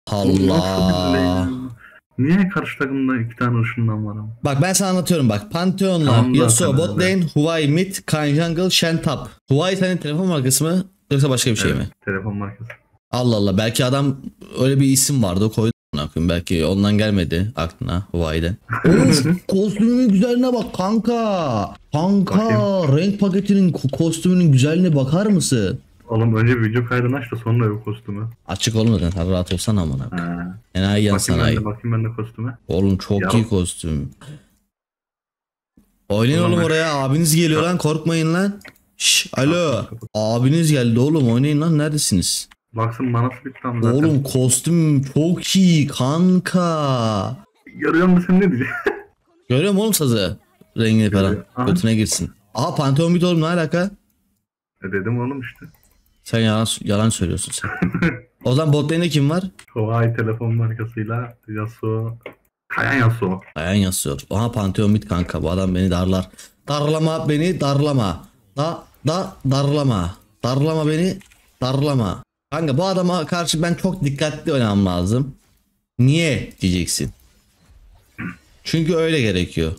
Bu nasıl bir Allah. lane? Niye karşı takımda iki tane ışından var ama? Bak ben sana anlatıyorum bak. Pantheon'la Tamam Yasuo zaten bot öyle. lane, Huawei mid, Kan jungle, Shen top. Huawei senin telefon markası mı yoksa başka bir şey Evet. mi? Telefon markası. Allah Allah, belki adam öyle bir isim vardı o koydu. Belki ondan gelmedi aklına Huawei'den. Of, kostümünün güzelliğine bak kanka. Kanka, Bakayım. renk paketinin kostümünün güzelliğine bakar mısın? Oğlum önce video kaydını aç da sonra bir kostümü. Açık olmadan tabii, rahat olsana amına. Ha. Enayi yan sanayi. Bakayım ben de kostüme. Oğlum çok Ya iyi kostüm. Oynayın ulan oğlum ben oraya, abiniz geliyor lan, korkmayın lan. Şş, alo. kapat. Abiniz geldi oğlum, oynayın lan, neredesiniz? Baksın manası bitti ama zaten. Oğlum kostüm çok iyi kanka. Görüyor musun sen ne diyeceksin? Görüyor musun oğlum sazı? Rengini falan. Görüyor. Aha. Götüne girsin. Aha Pantheon Mid oğlum, ne alaka? Dedim oğlum işte. Sen yalan söylüyorsun sen. O zaman bot lane'de kim var? Huawei telefon markasıyla Yasuo. Kayan Yasuo. Ayan yazıyor. Aha Pantheon Mid kanka, bu adam beni darlar. Darlama beni, darlama. Darlama. Darlama beni, darlama. Kanka bu adama karşı ben çok dikkatli oynamam lazım. Niye diyeceksin? Çünkü öyle gerekiyor.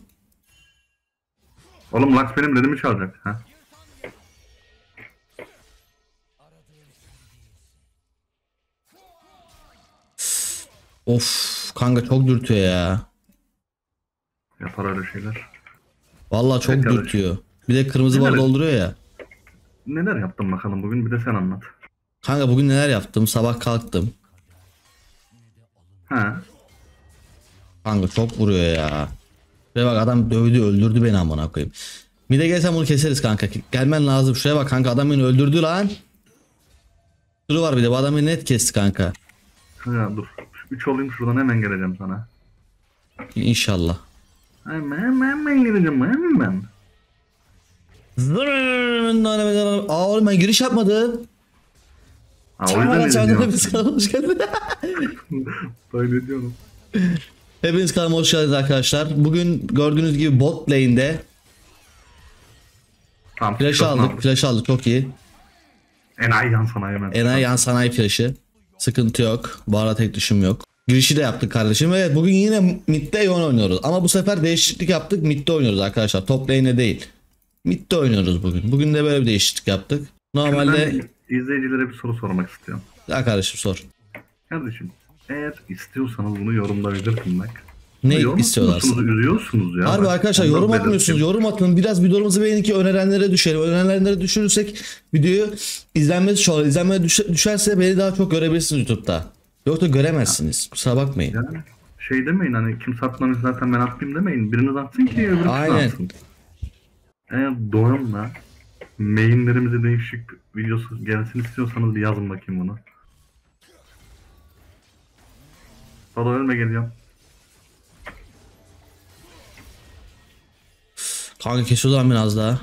Oğlum Lux benim redimi çalacak. Ha? Of kanka, çok dürtüyor ya. Yapar öyle şeyler. Vallahi çok Pekala. dürtüyor. Bir de kırmızı bar Neler, dolduruyor ya. neler yaptın bakalım bugün bir de sen anlat. Kanka bugün neler yaptım? Sabah kalktım. Ha. Kanka çok vuruyor ya. Ve bak adam dövdü, öldürdü beni amına koyayım. Bir de gelsem bunu keseriz kanka. Gelmen lazım. Şuraya bak kanka, adam beni öldürdü lan. Duru var bir de, bu adam beni net kesti kanka. Ha dur. 3 olayım şuradan hemen geleceğim sana. İnşallah. Hemen geleceğim hemen. Aa oğlum ben giriş yapmadım. Ha o yüzden ne Çağırma, diyorsun? hepiniz kanalıma hoş geldiniz. Böyle ne diyorum? Hepiniz kanalıma hoş geldiniz arkadaşlar. Bugün gördüğünüz gibi bot lane'de Tamam. flash aldık. Flash aldık, çok iyi. Enayi yan sana hemen. Enayi yan sanayi flash'ı. Sıkıntı yok. Bu arada tek düşüm yok. Girişi de yaptık kardeşim. Evet, bugün yine mid'de Yone oynuyoruz. Ama bu sefer değişiklik yaptık. Mid'de oynuyoruz arkadaşlar. Top lane'de değil. Mid'de oynuyoruz bugün. Bugün de böyle bir değişiklik yaptık. Normalde... Ben izleyicilere bir soru sormak istiyorum. Ya kardeşim sor. Kardeşim eğer istiyorsanız bunu yorumda belirtin bak. Ne Yorum istiyorlarsa. atmıyorsunuz, üzüyorsunuz ya. Harbi Bak, arkadaşlar, ondan yorum belirtin. atmıyorsunuz. Yorum atın. Biraz videomuzu beğenin ki önerenlere düşelim. Önerenlere düşürürsek videoyu izlenmesi çoğalır. İzlenmeye düşerse beni daha çok görebilirsiniz YouTube'da. Yoksa göremezsiniz. Kusura bakmayın. Yani şey demeyin hani kimse atmamış zaten ben atmayayım demeyin. Biriniz atsın ki öbürü Aynen. atsın. Eğer Doğan'la mainlerimize değişik videosu gelsin istiyorsanız bir yazın bakayım bunu. Sado ölme geliyorum. Kanka kesiyordu lan beni az daha.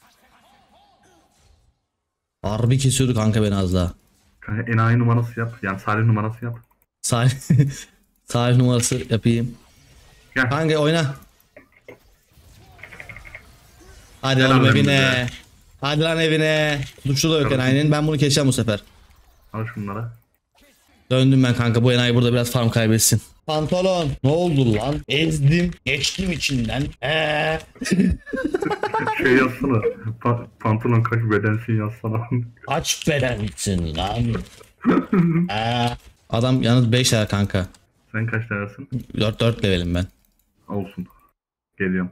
Harbi kesiyordu kanka beni az daha. Kanka enayi numarası yap. Yani Salih numarası yap. Salih, Salih numarası yapayım. Gel. Kanka oyna. Hadi Helal oğlum lan evine. bize. Hadi lan evine. Tutuştu da yok Tamam. enayinin. Ben bunu keseceğim bu sefer. Al şunlara. Döndüm ben kanka, bu enayi burada biraz farm kaybetsin. Pantolon. Ne oldu lan? Ezdim. Geçtim içinden. Şey yazsana. Pantolon kaç bedensin yazsana. Kaç bedensin lan? Adam yalnız 5 lira kanka. Sen kaç tanesin? 4 levelim ben. Olsun. Geliyorum.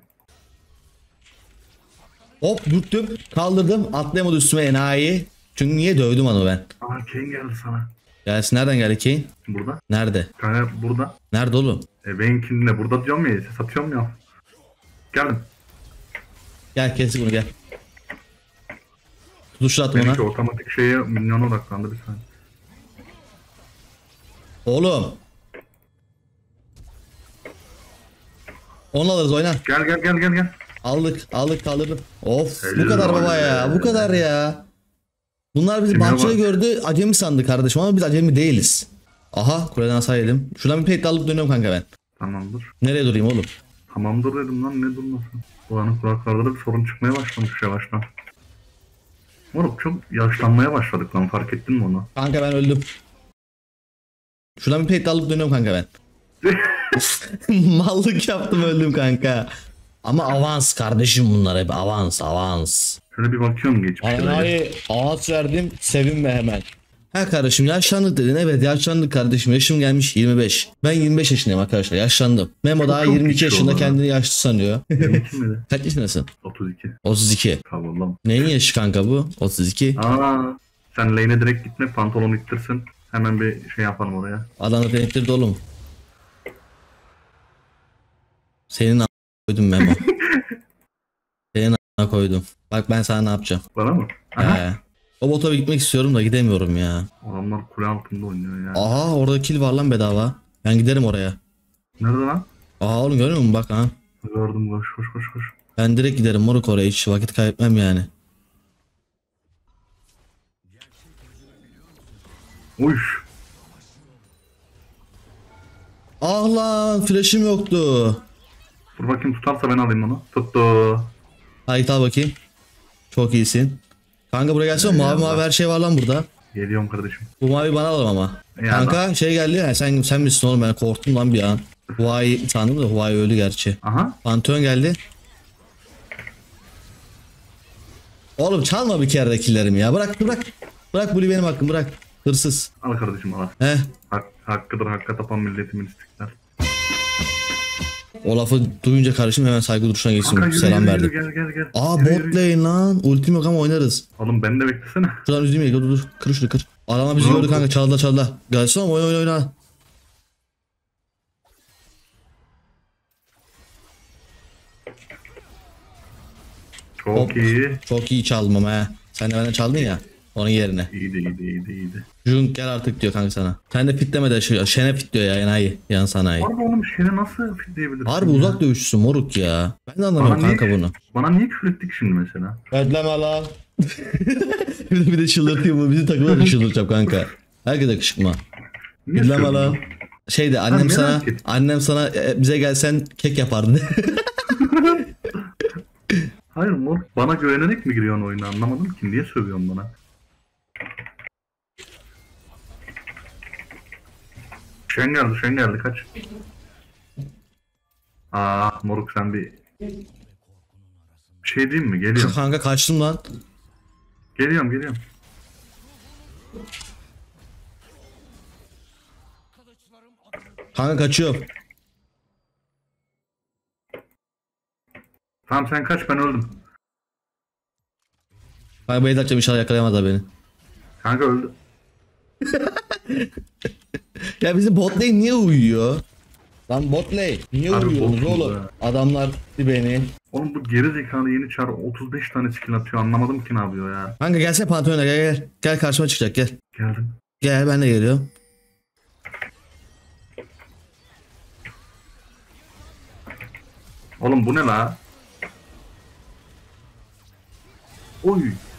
Hop dürttüm. Kaldırdım. Atlayamadı üstüme enayi. Çünkü niye dövdüm onu ben? Aa Kane geldi sana. Gelsin, nereden geldi Kane? Burada. Nerede? Kanka burada. Nerede oğlum? Benimkinde burada diyorum ya. Satıyorum ya. Geldim. Gel kes bunu, gel. Tutuştur at ona. Benimki otomatik şeye minyona odaklandı bir saniye. Oğlum. Onu alırız, oyna. Gel. Aldık kaldırdım. Of bu Helal kadar baba be. ya, bu kadar ya. Bunlar bizi Kime bahçede bak. gördü, acemi sandı kardeşim, ama biz acemi değiliz. Aha, kuleden hasar yedim. Şuradan bir pek alıp dönüyorum kanka ben. Tamamdır. Nereye durayım oğlum? Tamamdır dedim lan ne durmasın. Bu anın kulaklarda da bir sorun çıkmaya başlamış yavaştan. Moruk çok yaşlanmaya başladık lan fark ettin mi onu? Kanka ben öldüm. Şuradan bir pet alıp dönüyorum kanka ben. Mallık yaptım öldüm kanka. Ama avans kardeşim, bunlar hep avans. Şöyle bir bakıyorum geçmişe. Hayır, avans verdim, sevinme hemen. Ha kardeşim, yaşlandık dedin. Evet, yaşlandık kardeşim, yaşım gelmiş 25. Ben 25 yaşındayım arkadaşlar, yaşlandım. Memo daha çok 22 küçük yaşında oldu. kendini yaşlı sanıyor. Benimki mi de? Kaç yaşındasın? 32. 32. Tamam. Neyin yaşı kanka bu? 32. Sen lane'e direkt gitme, pantolon ittirsin. Hemen bir şey yapalım oraya. Adana denettirdi oğlum. Senin koydum Memo. Senin koydum. Bak ben sana ne yapacağım. Bana mı? Aha. O bota bir gitmek istiyorum da gidemiyorum ya. Adamlar kule altında oynuyor ya. Aha, orada kill var lan bedava. Ben giderim oraya. Nerede lan? Aha oğlum, görüyor musun bak ha. Gördüm, koş. Ben direkt giderim moruk oraya, hiç vakit kaybetmem yani. Uyş. Ah lan, flash'im yoktu. Dur bakayım, tutarsa ben alayım onu. Tuttu. Haydi al bakayım. Çok iyisin. Kanka buraya gelsene, mavi her şey var lan burada. Geliyorum kardeşim. Bu mavi bana alalım ama. Ya Kanka şey geldi ya, sen misin oğlum, ben korktum lan bir an. Huawei sandım da Huawei öldü gerçi. Aha. Pantheon geldi. Oğlum çalma bir kere de killerimi ya. Bırak. Bırak, bu benim hakkım, bırak. Hırsız. Al kardeşim al. He. Hakkıdır hakka tapan milletimin istiklal. O lafı duyunca kardeşim hemen saygı duruşuna geçsin. Kanka, Selam verdim. Gel. Aa, Yürü. bot lane lan. Ultim yok ama oynarız. Oğlum beni de beklesene. Şuradan üzülmeyin. Dur. Kır şunu, kır. Adama bizi Ne gördü oldu? kanka. Çaldı. Gelsin ama oyna. Çok Hop. iyi. Çok iyi çaldım ama he. Sen de benden çaldın ya. Onun yerine. İyiydi. Jun gel artık diyor kanka sana. Sen de fitleme de Şene fit diyor ya, enayi. Yan sanayi. Harbi oğlum, şeyine nasıl fitleyebilirsin? Harbi ya? uzak dövüşçüsün moruk ya. Ben de anlamıyorum kanka bunu. Bana niye küfür ettik şimdi mesela? Ödleme lan. bir de çıldırtayım bu. Bizi takıma da çıldırtacağım kanka. Herkese kışkırtma. Niye Ödleme lan. söylüyorsun? Şeyde annem sana bize gelsen kek yapardı. Hayır mor. Bana güvenerek mi giriyorsun oyuna, anlamadım ki. Niye sövüyorsun bana? Şen geldi kaç. Moruk sen bir şey diyeyim mi? Geliyorum. Kanka kaçtım lan. Geliyorum. Kanka kaçıyorum. Tamam sen kaç, ben öldüm. Kanka beni atacağım, inşallah yakalayamazlar beni. Kanka öldü. Ya bizim bot lane niye uyuyor? Lan bot lane niye Harbi uyuyorsunuz botsuz oğlum? ha. Adamlar beni. Oğlum bu geri zekalı yeni çar 35 tane skill atıyor, anlamadım ki ne yapıyor ya. Kanka gelsene Pantheon'a, gel. Gel karşıma çıkacak, gel. Geldim. Gel, ben de geliyorum. Oğlum bu ne la? Oy.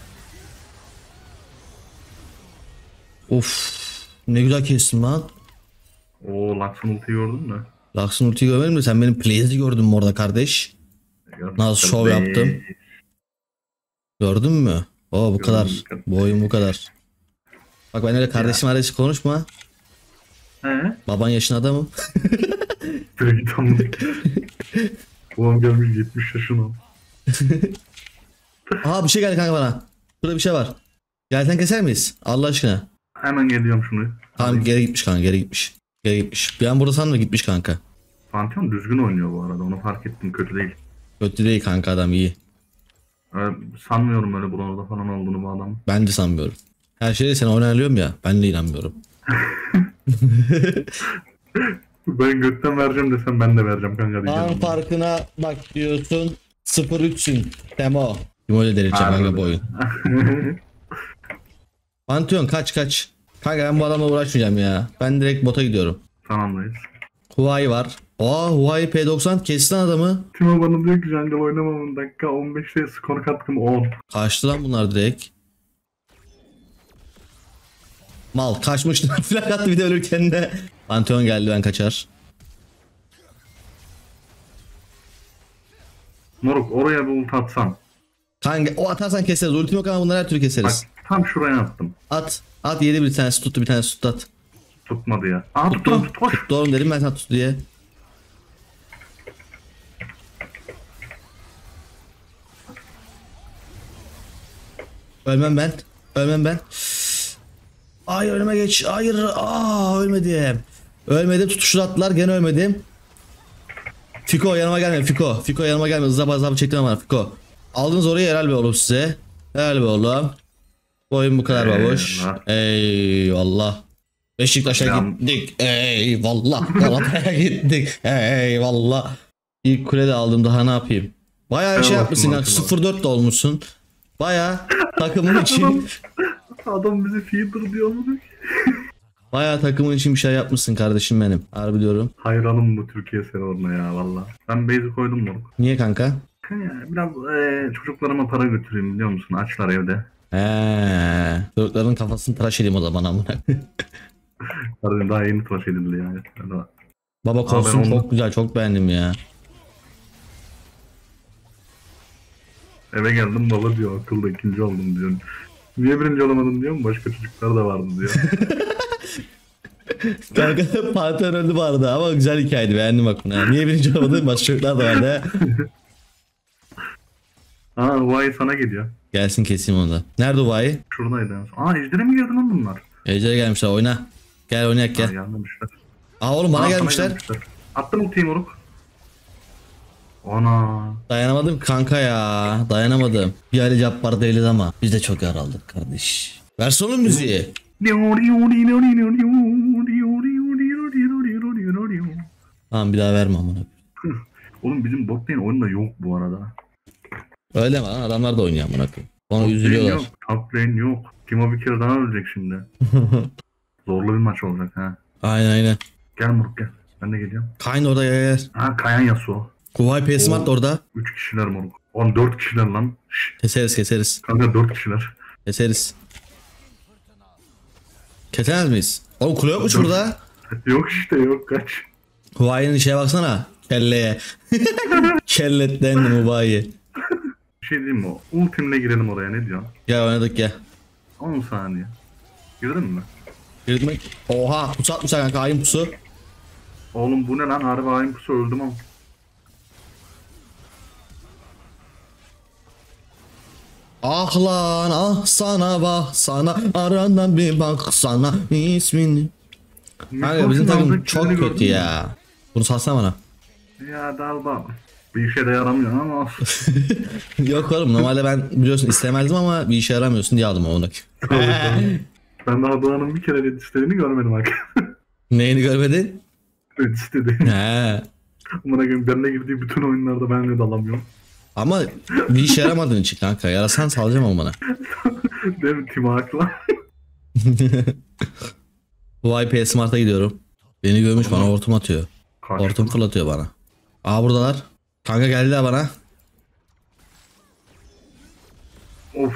Of. Ne güzel kestin lan. Oo, Lux'ın ultiyi gördün mü? Lux'ın ultiyi görmedin mi? Sen benim Blaze'i gördün mü orada kardeş? Gördüm. Nasıl şov yaptım? Gördün mü? Oo, bu kadar. Gördüm. Bu oyun bu kadar. Bak ben öyle kardeşim konuşma. He? Baban yaşın adamım. Direkt tamam. Ulan gelmiş 70 yaşına. Aha, bir şey geldi kanka bana. Burada bir şey var. Gelsen keser miyiz? Allah aşkına. Hemen geliyorum şunu. Tamam, geri gitmiş kanka, geri gitmiş. Bir an burada sandım, gitmiş kanka. Pantheon düzgün oynuyor bu arada, onu fark ettim, kötü değil. Kötü değil kanka, adam iyi. Sanmıyorum öyle buralarda falan olduğunu bu adam. Ben de sanmıyorum. Her şeyde sen oynanıyorum ya, ben de inanmıyorum. Ben götten vereceğim desem ben de vereceğim kanka An diyeceğim. farkına bak diyorsun. 0-3'sün. Temo. Kim öyle delireceğim kanka bu oyun. Pantheon kaç. Kanka ben bu adamla uğraşmayacağım ya. Ben direkt bota gidiyorum. Tamamdayız. Huawei var. Huawei P90 kestin adamı. Timo bana diyor ki jungle oynamamın dakika 15'te skor katkım 10. Kaçtı lan bunlar direkt. Mal kaçmıştı. Flash attı bir de ölürken de. Pantheon geldi, ben kaçar. Moruk oraya bir ult atsan. Kanka o atarsan keseriz. Ultim yok ama bunları her türlü Bak keseriz. tam şuraya attım. At yedi, bir tanesi tuttu, bir tanesi tuttu, at. Tutmadı ya. Aa tuttu. Koş. Tuttu oğlum dedim ben sana tut diye. Ölmem ben. Ölmem ben. Ay önüme geç. Hayır. Ölmedim. Ölmedim. Tutuşu attılar. Gene ölmedim. Fiko yanıma gelme. Fiko yanıma gelme. Hızla çektim ama Fiko. Aldınız orayı, helal be oğlum size. Helal be oğlum. Bu oyun bu kadar baboş. Eyvallah. Beşiktaş'a gittik. Eyvallah. Galata'ya gittik. Eyvallah. İlk kule de aldım, daha ne yapayım. Bayağı şey yapmışsın kanka. 0-4 de olmuşsun. Bayağı takımın için. Adam bizi feeder diyor mu? Bayağı takımın için bir şey yapmışsın kardeşim benim. Harbi diyorum. Hayranım bu Türkiye serverına ya valla. Ben base'i koydum moruk. Niye kanka? Biraz çocuklarıma para götüreyim biliyor musun? Açlar evde. Çocukların kafasını tıraş edeyim o zaman amına. Harbiden daha yeni tıraş edildi yani. Baba kostüm çok güzel, çok beğendim ya. Eve geldim baba diyor akılda ikinci oldum diyor. Niye birinci olamadın diyorum, başka çocuklar da vardı diyor. Kanka Pantheon öldü bu arada ama güzel hikayeydi, beğendim bak buna. Niye birinci olamadın, başka çocuklar da vardı. Vay sana geliyor. Gelsin keseyim onu da. Nerede o Vay? Şuradaydı en son. Ejder'e mi girdi lan bunlar? Ejder'e gelmişler, oyna. Gel oynayak gel. Gelmemişler. Oğlum bana gelmişler. Attım ultiyi moruk. Ana. Dayanamadım kanka ya. Dayanamadım. Bir Ali Cabbar değiliz ama biz de çok yaraldık kardeş. Versene müziği. Tamam bir daha verme amına. Oğlum bizim bot lane oyunda yok bu arada. Öyle mi lan? Adamlar da oynuyor amına koyayım. Onu üzülüyorlar. Yok, top lane yok. Timo bir kere daha ölecek şimdi. Zorlu bir maç olacak ha. Aynen. Gel moruk gel. Ben de geliyorum. Kayn orada gel. Kayan Yasuo. Kuvay Pesmat orada. 3 kişiler moruk. 14 kişiler lan. Şşş. Keseriz. Kanka 4 kişiler. Keseriz. Kesemez miyiz? Oğlum kule yok mu şurada? Yok işte yok kaç. Kuvay'ın işe baksana. Kelleye. Kelletlendi Mubayi. Bir şey diyeyim mi? Ultimle girelim oraya, ne diyorsun? Gel oynadık gel. 10 saniye. Girdin mi? Girdik mi? Oha pusu atmışlar kanka, ayın pusu. Oğlum bu ne lan? Harbi ayın pusu, öldüm ama. Ah lan ah sana bak sana, aradan bir bak sana ismini. Kanka bizim takım çok kötü ya. Bunu salsana bana. Ya dalba. Bir işe de yaramıyor ama. Yok oğlum, normalde ben biliyorsun istemezdim ama bir işe yaramıyorsun diye aldım onu. Ben daha Doğan'ın bir kere red istediğini görmedim bak. Neyini görmedin? Red istedi. He. Amına koyayım, benimle girdiği bütün oyunlarda ben red alamıyorum. Ama bir işe yaramadığın için kanka. Yarasan salacağım ama bana. Değil mi? Timo haklı. Bu IP Smart'a gidiyorum. Beni görmüş, bana hortum atıyor. Hortum fırlatıyor bana. Buradalar. Kanka geldiler bana. Of.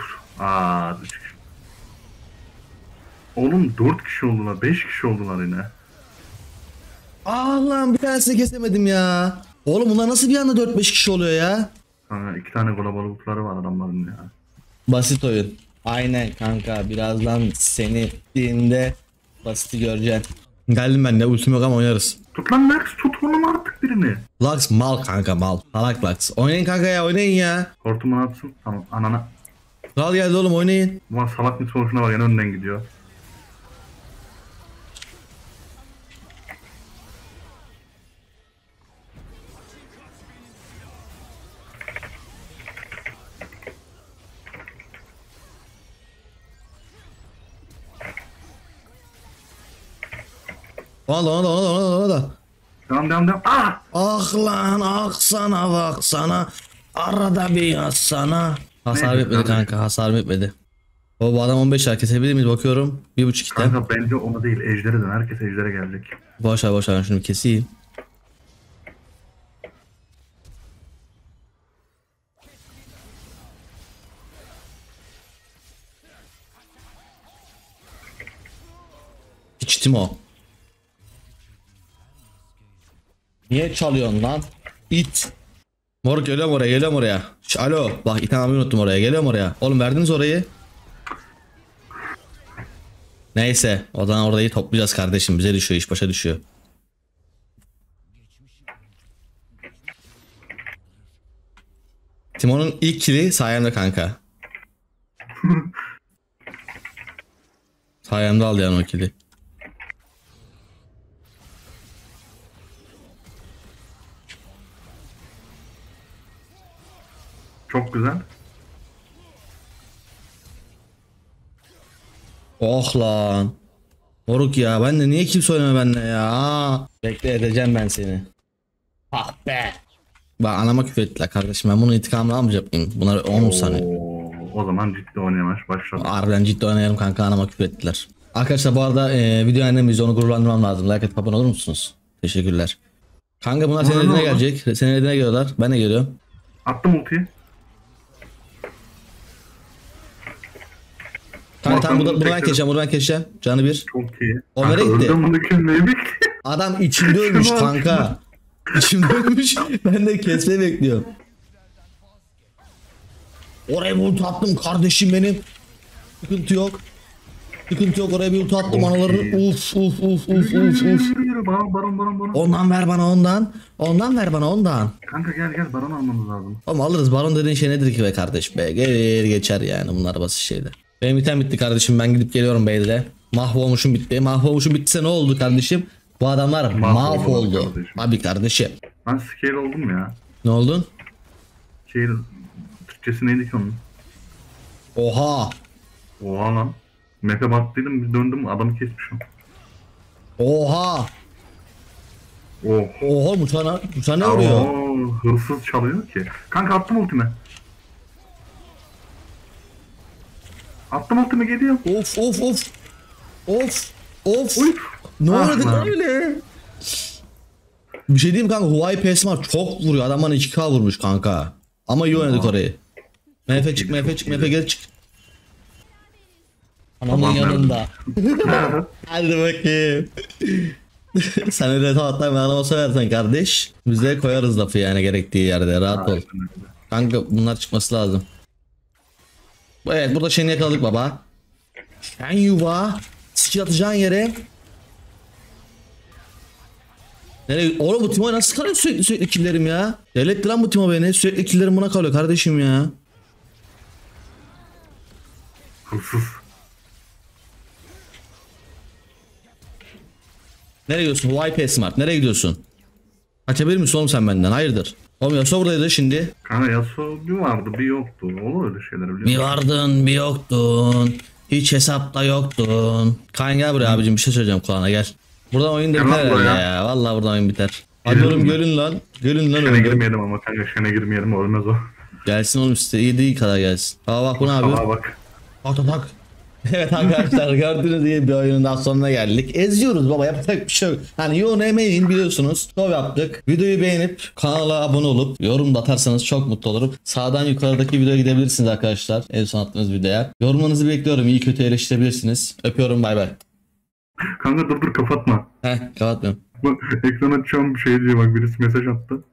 Oğlum 4 kişi oldular, 5 kişi oldular yine. Lan bir tanesini kesemedim ya. Oğlum bunlar nasıl bir anda 4-5 kişi oluyor ya? Kanka 2 tane global ultları var adamların ya. Basit oyun. Aynen kanka, birazdan seni dinde basiti göreceksin. Geldim ben de, ultim yok ama oynarız. Tut lan Max, tut oğlum artık birini. Lux mal kanka, mal. Salak Lux. Oynayın kanka ya, oynayın ya. Hortumu atsın. Tamam anana. Kral geldi oğlum, oynayın. Ulan salak mı sonuçuna var, yine önden gidiyor. Ona da. Devam. Ah lan ah sana bak sana. Arada bir yaz sana. Hasar Neydi bitmedi kardeşim? kanka, hasar bitmedi. Bu adam 15 şarkı kesebilir miyiz bakıyorum. 1.5 item. Kanka bence ona değil, Ejder'e dön. Herkes Ejder'e gelecek. Boş ver ben şunu keseyim. İçtim o. Niye çalıyorsun lan? İt. Moruk geliyorum oraya. Alo bak, item abi unuttum oraya, geliyorum oraya. Oğlum verdiniz orayı. Neyse o zaman orayı toplayacağız kardeşim. Bize düşüyor, iş başa düşüyor. Timon'un ilk kili sayemde kanka. Sayemde aldı yani o kili. Çok güzel. Oh lan. Moruk ya, ben de niye kimse oynama benimle ya? Bekle, edeceğim ben seni. Ah be. Bak anama küfür ettiler kardeşim, ben bunun intikamını almayacak mıyım? Bunlar 10 saniye. O zaman ciddi oynamaya başladı. Harbiden ciddi oynayalım kanka, anama küfür ettiler. Arkadaşlar bu arada video annemizde, onu gururlandırmam lazım. Like atıp abone olur musunuz? Teşekkürler. Kanka bunlar senin eline gelecek. Senin eline geliyorlar. Ben de geliyorum. Attım ultiyi. Kanka tamam, buradan tekrar- keseceğim, buradan keseceğim. Canı bir. Çok iyi. O nereye gitti? Öldüm bunu kimleyi bekliyor. Adam içimde ölmüş Şunu al, kanka. İçimde ölmüş. Ben de kesmeyi bekliyorum. Oraya bir ulti attım kardeşim benim. Sıkıntı yok. Sıkıntı yok, oraya bir ulti attım analarını. Uf uf uf uf uf uf. Yürü baron. Ondan ver bana ondan. Ondan ver bana ondan. Kanka gel baron almamız lazım. Oğlum alırız, baron dediğin şey nedir ki be kardeş be. Gelir geçer yani, bunlar basit şeyler. Benim item bitti kardeşim, ben gidip geliyorum beyler. Mahvolmuşum bitti. Mahvolmuşum bittiyse ne oldu kardeşim? Bu adamlar mahvoldu. kardeşim. Abi kardeşim. Ben scale oldum ya. Ne oldun? Türkçesi neydi ki onun? Oha. Oha lan. Map'e baktıydım, bir döndüm, adamı kesmişim. Oha. Oh. Oha, uçağına ne vuruyor? Oo, hırsız çalıyor ki. Kanka attım ultimi. Attım ultimi, geliyor. Of of of. Of. Of. Uy. Ne Ah oldu lan. öyle? Bir şey diyeyim kanka, Huawei Pesmar çok vuruyor. Adam bana 2K vurmuş kanka. Ama iyi oynadık orayı. MF çık, MF çık, MF geri çık. Anamın Tamam, yanında. Hadi bakayım. Sen öyle tatlar ben anama seversen kardeş. Biz de koyarız lafı yani gerektiği yerde. Rahat ol. Kanka bunlar çıkması lazım. Evet, burada şeyini yakaladık baba. Sen yuva. Skill atacağın yere. Nereye? Oğlum bu Timo nasıl kalıyor sürekli killerim ya? Devletti lan bu Timo beni. Sürekli killerim buna kalıyor kardeşim ya. Hırsız. Nereye gidiyorsun? Huawei Smart. Nereye gidiyorsun? Kaçabilir misin oğlum sen benden? Hayırdır? Oğlum Yasuo buradaydı şimdi. Kanka Yasuo bir vardı bir yoktu. Olur öyle şeyler biliyor Bir musun? vardın bir yoktun. Hiç hesapta yoktun. Kaan gel buraya abicim, bir şey söyleyeceğim kulağına gel. Buradan oyun Gel biter lan buraya. herhalde ya. Vallahi buradan oyun biter. Hadi Girelim oğlum mi? gelin lan. Gelin lan Şene oğlum. girmeyelim ama kanka, şene girmeyelim, ölmez o. Gelsin oğlum, size iyi kadar gelsin. Aa bak bu ne yapıyor? Sağa bak. Tak tak tak. Evet arkadaşlar, gördüğünüz gibi bir oyunun daha sonuna geldik. Eziyoruz baba, yapacak bir şey yok. Hani yoğun emeğin biliyorsunuz. Şov yaptık. Videoyu beğenip kanala abone olup yorum da atarsanız çok mutlu olurum. Sağdan yukarıdaki videoya gidebilirsiniz arkadaşlar. En son attığınız videoya. Yorumlarınızı bekliyorum. İyi kötü eleştirebilirsiniz. Öpüyorum, bay bay. Kanka dur kapatma. Heh, kapatmıyorum. Bak ekran açıyorum, bir şey diyor, bak birisi mesaj attı.